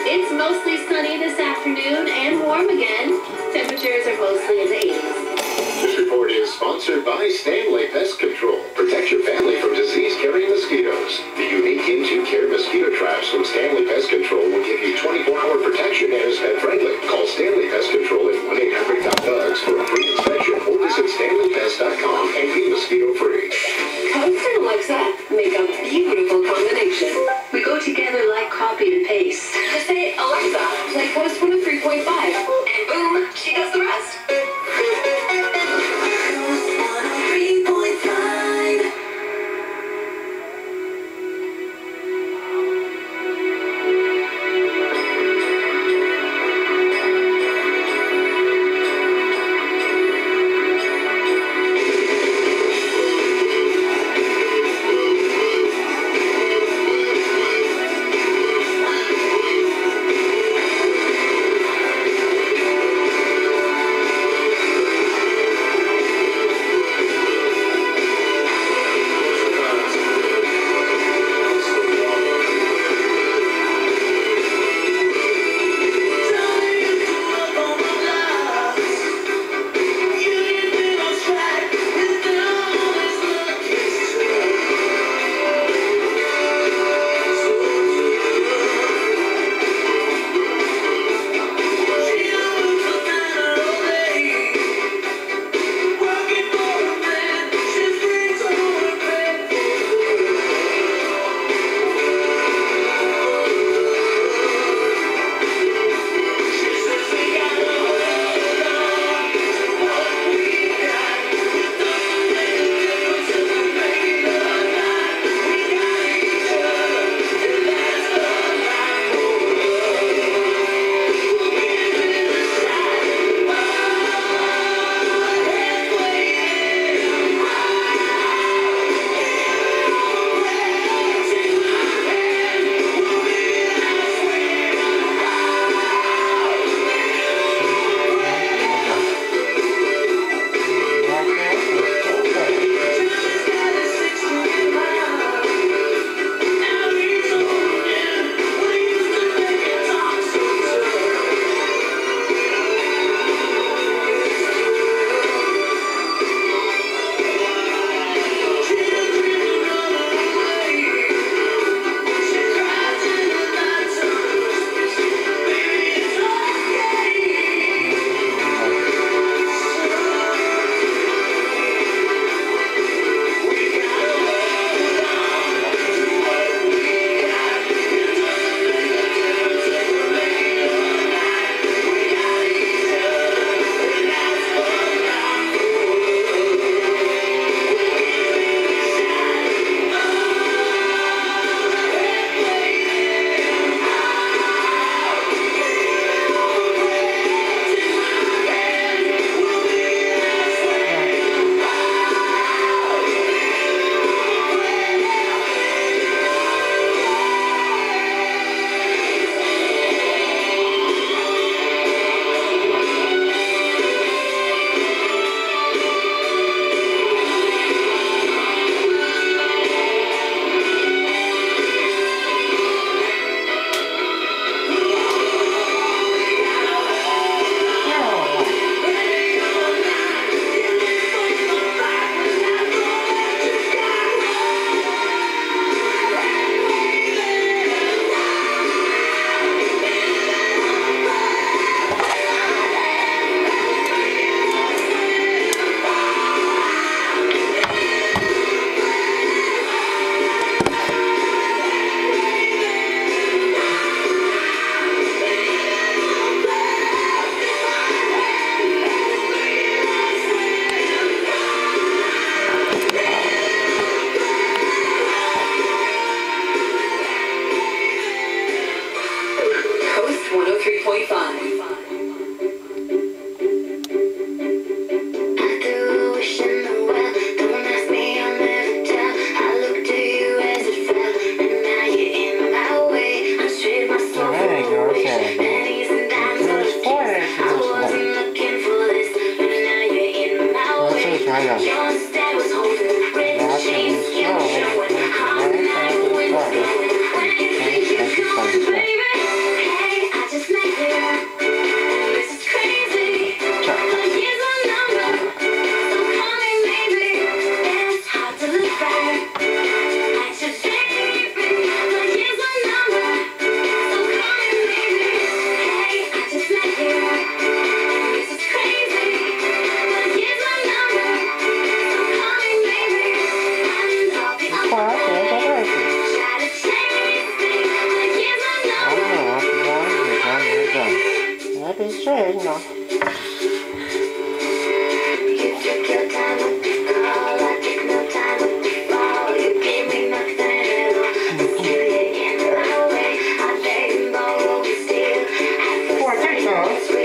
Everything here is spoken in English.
It's mostly sunny this afternoon and warm again. Temperatures are mostly in the 80s. This report is sponsored by Stanley Pest Control. Protect your family from disease-carrying mosquitoes. The unique In2 Care mosquito traps from Stanley Pest Control will give you 24-hour protection and is pet-friendly. Call Stanley Pest Control at 1-800-DOG-BUGS for a free inspection or visit StanleyPest.com and be mosquito-free. KOST and Alexa make a beautiful combination. We go together like copy and paste. Just say, Alexa, play KOST 103.5. And boom, she does the rest. straight, no. Four, 3 songs.